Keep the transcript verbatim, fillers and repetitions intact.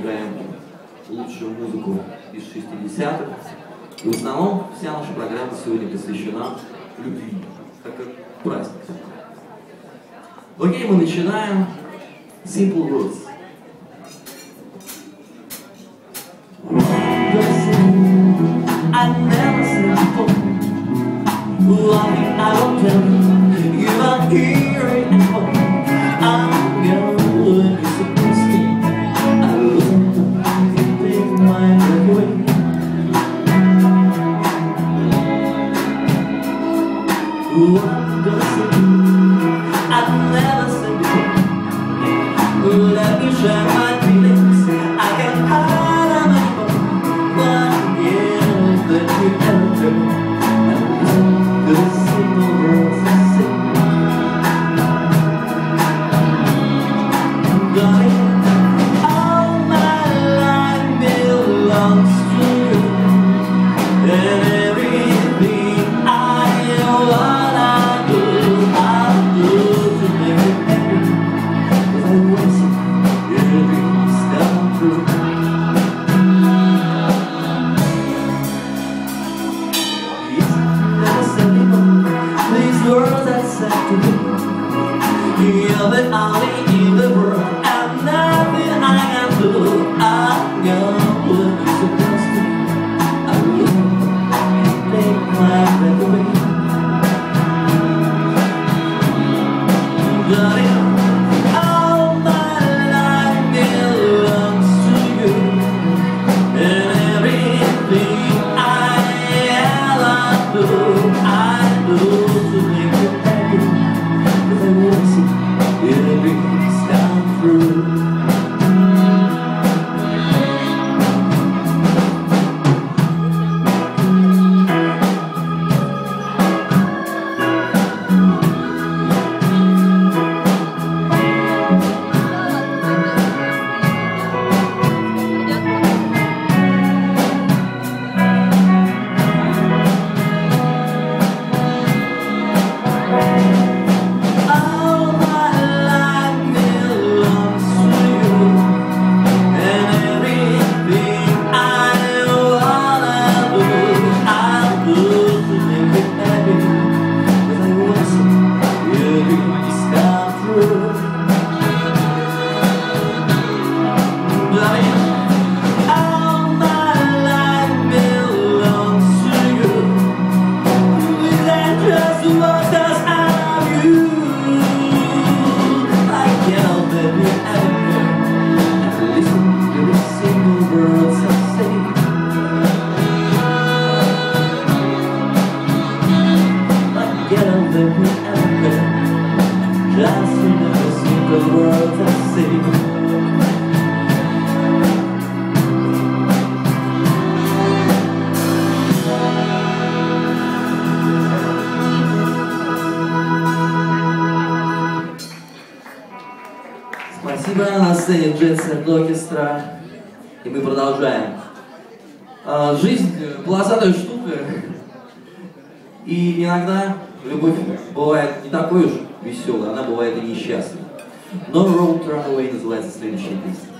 играем лучшую музыку из шестидесятых. И в основном вся наша программа сегодня посвящена любви, так как праздник. Окей, мы начинаем. Simple Words. I never said before, loving I don't tell you, you are here at home. I'm gonna look you supposed to. I look, you take my breath away. What does it mean? I've never said before, let me share my feelings. I can hide them anymore. One year that you ever do. The simple words I say, darling, all my life belongs to you, and everything I wanna do, I'll do to make you happy. 'Cause I want to see your dreams come true. Words that said to me, you're the only in the world, and nothing I can do. I'm gonna put you supposed to. I will take my breath away. Darling, all my life belongs to you, and everything I ever do, I do. Спасибо, на сцене ORCHESTRA, и мы продолжаем. Жизнь полосатая штука, и иногда любовь бывает не такой уж веселой, она бывает и несчастной. No Road Runaway называется следующая песня.